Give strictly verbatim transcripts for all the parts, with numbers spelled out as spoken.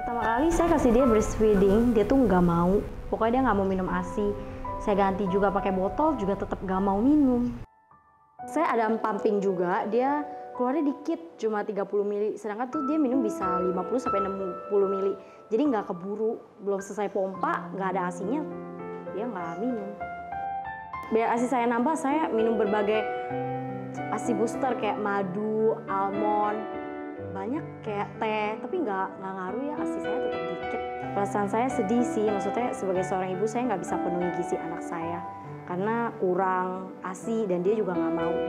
Pertama kali saya kasih dia breastfeeding, dia tuh nggak mau. Pokoknya dia nggak mau minum ASI. Saya ganti juga pakai botol, juga tetap nggak mau minum. Saya ada pumping juga, dia keluarnya dikit, cuma tiga puluh mili. Sedangkan tuh dia minum bisa lima puluh sampai enam puluh mili. Jadi nggak keburu, belum selesai pompa, nggak ada ASINya, dia nggak minum. Biar ASI saya nambah, saya minum berbagai ASI booster kayak madu, almond, banyak kayak teh, tapi nggak nggak ngaruh ya, ASI saya tetap dikit. Perasaan saya sedih sih, maksudnya sebagai seorang ibu saya nggak bisa penuhi gizi anak saya karena kurang ASI dan dia juga nggak mau.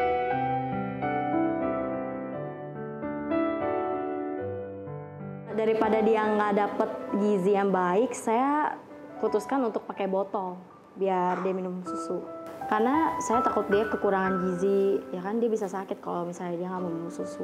Daripada dia nggak dapet gizi yang baik, saya putuskan untuk pakai botol biar dia minum susu. Karena saya takut dia kekurangan gizi, ya kan dia bisa sakit kalau misalnya dia nggak mau minum susu.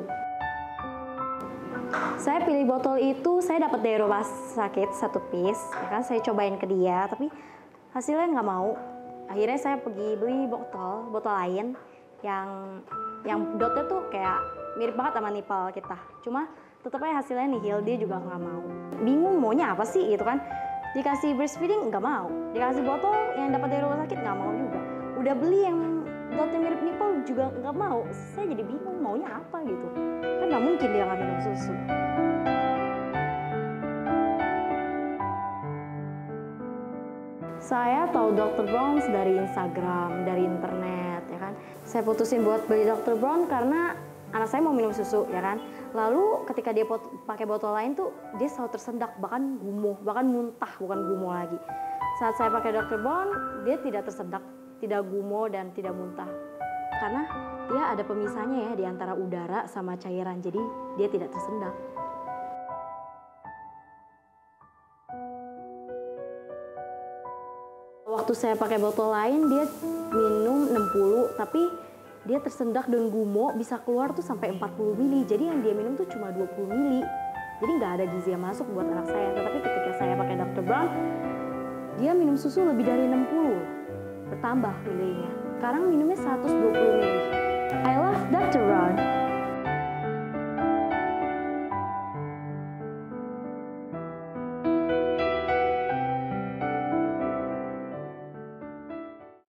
Saya pilih botol itu, saya dapat dari rumah sakit satu piece, ya kan saya cobain ke dia, tapi hasilnya nggak mau. Akhirnya saya pergi beli botol, botol lain yang yang dotnya tuh kayak mirip banget sama nipple kita. Cuma tetap aja hasilnya nihil, dia juga nggak mau. Bingung maunya apa sih gitu kan. Dikasih breastfeeding nggak mau, dikasih botol yang dapat dari rumah sakit nggak mau juga. Udah beli yang dotnya mirip nipple juga nggak mau. Saya jadi bingung maunya apa gitu. Kan nggak mungkin dia nggak minum susu. Saya tahu dokter Brown dari Instagram, dari internet, ya kan. Saya putusin buat beli dokter Brown karena anak saya mau minum susu, ya kan. Lalu ketika dia pakai botol lain tuh, dia selalu tersendak, bahkan gumoh, bahkan muntah, bukan gumoh lagi. Saat saya pakai dokter Brown, dia tidak tersendak, tidak gumoh dan tidak muntah. Karena dia ada pemisahnya ya di antara udara sama cairan, jadi dia tidak tersendak. Waktu saya pakai botol lain, dia minum enam puluh, tapi dia tersendak dan gumoh bisa keluar tuh sampai empat puluh mili. Jadi yang dia minum tuh cuma dua puluh mili. Jadi nggak ada gizi yang masuk buat anak saya. Tetapi ketika saya pakai dokter Brown, dia minum susu lebih dari enam puluh. Bertambah milinya. Sekarang minumnya seratus dua puluh mili. I love dokter Brown.